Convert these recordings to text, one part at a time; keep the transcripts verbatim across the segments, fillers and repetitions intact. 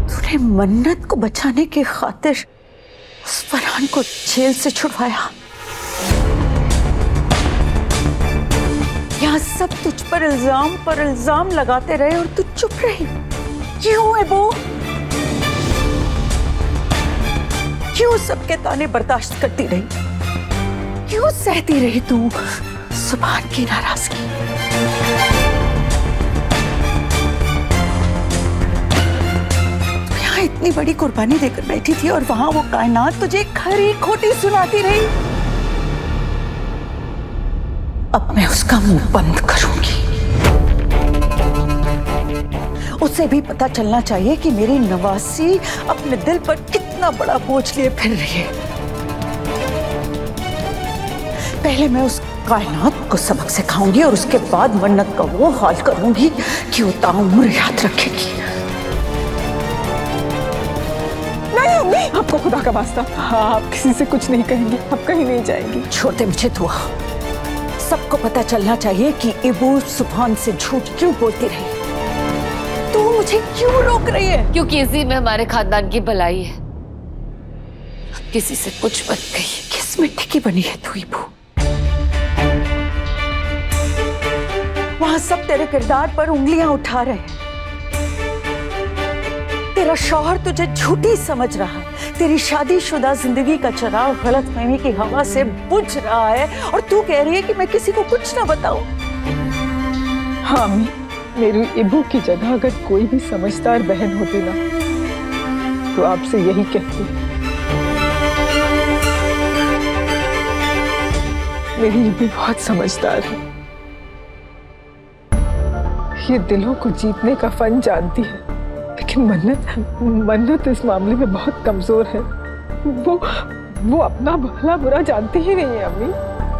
तूने मन्नत को बचाने की खातिर उस फरहान को जेल से छुड़वाया। यहाँ सब तुझ पर इल्जाम पर इल्जाम लगाते रहे और तू चुप रही। क्यों है वो? क्यों सबके ताने बर्दाश्त करती रही? क्यों सहती रही तू सुभान की नाराजगी? यहाँ इतनी बड़ी कुर्बानी देकर बैठी थी और वहां वो कायनात तुझे खरी खोटी सुनाती रही। अब मैं उसका मुंह बंद करूंगी। उसे भी पता चलना चाहिए कि मेरी नवासी अपने दिल पर कितना बड़ा बोझ लिए फिर रही है। पहले मैं उस कायनात को सबक सिखाऊंगी और उसके बाद मन्नत का वो हाल करूंगी कि वो ताउम्र याद रखेगी। नहीं अम्मी, आपको खुदा का वास्ता, हाँ, आप किसी से कुछ नहीं कहेंगी, आप कहीं नहीं जाएंगी। छोड़ दे मुझे तू। सबको पता चलना चाहिए कि इबू सुभान से झूठ क्यों बोलती रही। तू मुझे क्यों रोक रही है? क्योंकि इसी में हमारे खानदान की भलाई है। किसी से कुछ मत कहिए। किस मिट्टी की बनी है तू इबू? वहां सब तेरे किरदार पर उंगलियां उठा रहे हैं। तेरा शौहर तुझे झूठी समझ रहा है। तेरी शादीशुदा जिंदगी का चिराग गलतफहमी की हवा से बुझ रहा है और तू कह रही है कि मैं किसी को कुछ ना बताऊं। हाँ अम्मी, मेरी इबू की जगह अगर कोई भी समझदार बहन होती ना तो आपसे यही कहती। मेरी इबू बहुत समझदार है। ये दिलों को जीतने का फन जानती है, लेकिन मन्नत मन्नत इस मामले में बहुत कमजोर है। वो वो अपना भला बुरा जानती ही नहीं है अम्मी।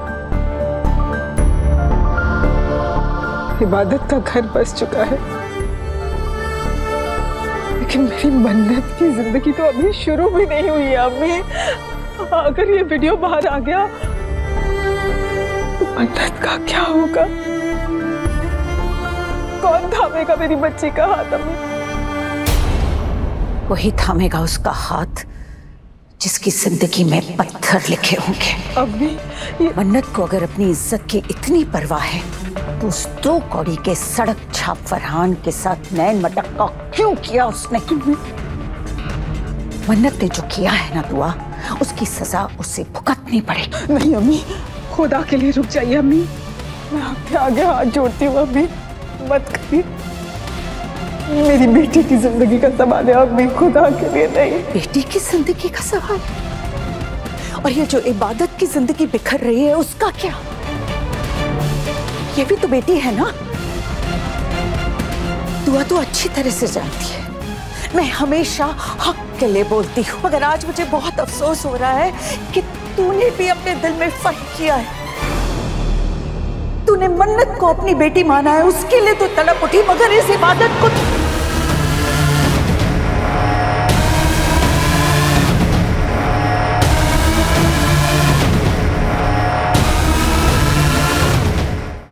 इबादत का घर बस चुका है, लेकिन मेरी मन्नत की जिंदगी तो अभी शुरू भी नहीं हुई है अम्मी। अगर ये वीडियो बाहर आ गया तो मन्नत का क्या होगा? कौन थामेगा मेरी बच्ची का हाथ अम्मी? वही थामेगा उसका हाथ जिसकी जिंदगी में पत्थर लिखे होंगे। अम्मी, ये मन्नत को अगर अपनी इज्जत की इतनी परवाह है तो उस दो कौड़ी के सड़क छाप फरहान के साथ नैन मटक्का क्यों किया उसने? मन्नत ने जो किया है ना दुआ, उसकी सजा उसे भुगतनी पड़ेगी। नहीं अम्मी, खुदा के लिए रुक जाइए अम्मी। मैं आपके आगे हाथ जोड़ती हूँ अम्मी, मत करिए। मेरी बेटी की जिंदगी का सवाल है अम्मी, खुदा के लिए नहीं। बेटी की जिंदगी का सवाल? और ये जो इबादत की जिंदगी बिखर रही है उसका क्या? ये भी तो बेटी है ना। दुआ तो अच्छी तरह से जानती है मैं हमेशा हक के लिए बोलती हूँ, मगर आज मुझे बहुत अफसोस हो रहा है कि तूने भी अपने दिल में फर्क किया है। तूने मन्नत को अपनी बेटी माना है, उसके लिए तो तड़प उठी, मगर इस इबादत को